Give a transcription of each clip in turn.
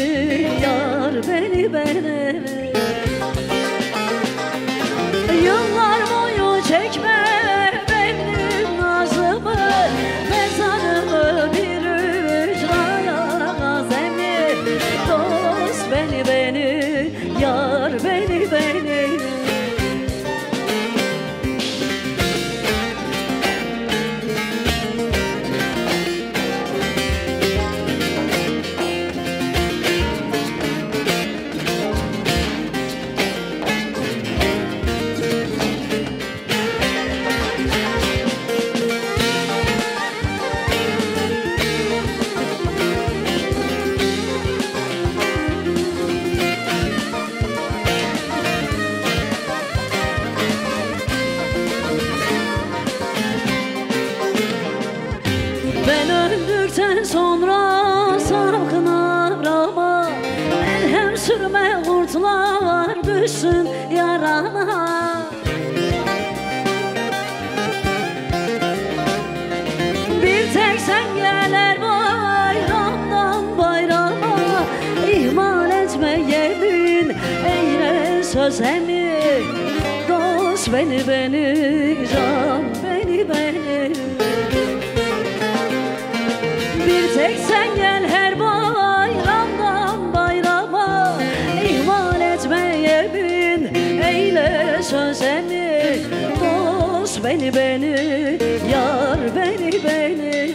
yar beni beni. Yıllar boyu çekme benim nazımı, mezarımı bir ücraya azemi. Dost beni beni, yar beni beni. Ben öldükten sonra sakın arama, merhem sürme kurtlar düşsün yarana. Bir tek sen geler bayramdan bayrama, ihmal etme yemin eyle söz emin. Dost beni beni, can beni beni. Bir tek sen gel her bayramdan bayrama, ihmal etme yemin eyle söz emin. Dost beni beni, yar beni beni.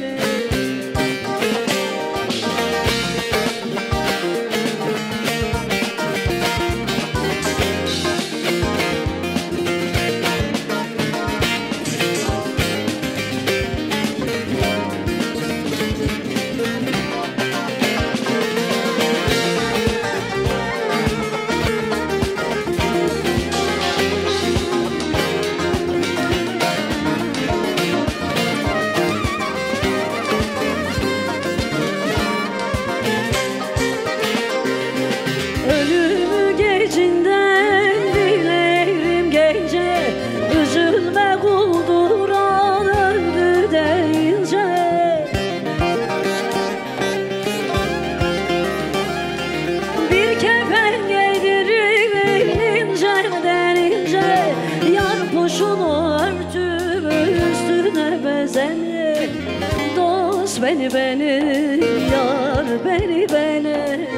Ölümü gecinden dilerim gece, üzülme kulduran öldü deyince. Bir kefen giydirir inceden ince, yar kuşunu örtüp üstüne bezenir. Dost beni beni, yar beni beni.